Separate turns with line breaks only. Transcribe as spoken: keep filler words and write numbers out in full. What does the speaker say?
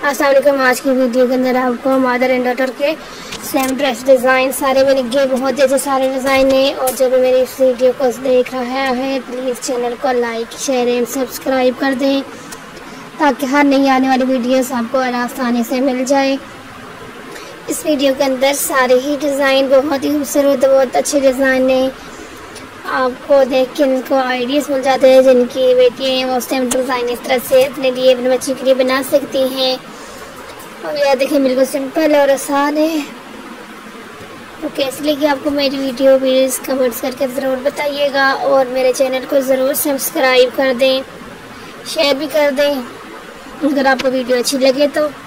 अस्सलाम वालेकुम। आज की वीडियो के अंदर आपको मदर एंड डॉटर के सेम ड्रेस डिज़ाइन सारे मैंने किए, बहुत अच्छे सारे डिज़ाइन हैं। और जब मेरी इस वीडियो को देख रहा है प्लीज़ चैनल को लाइक शेयर एंड सब्सक्राइब कर दें ताकि हर नई आने वाली वीडियोस आपको आसानी से मिल जाए। इस वीडियो के अंदर सारे ही डिज़ाइन बहुत ही खूबसूरत बहुत अच्छे डिज़ाइन हैं। आपको देख के इनको आइडियाज़ मिल जाते हैं। जिनकी बेटियाँ हैं वो सेम डिज़ाइन इस तरह से अपने लिए अपने बच्चे के लिए बना सकती हैं। और यह देखिए बिल्कुल सिंपल और आसान है। तो कैसे लगी आपको मेरी वीडियो प्लीज़ कमेंट्स करके ज़रूर बताइएगा और मेरे चैनल को ज़रूर सब्सक्राइब कर दें, शेयर भी कर दें अगर आपको वीडियो अच्छी लगे तो।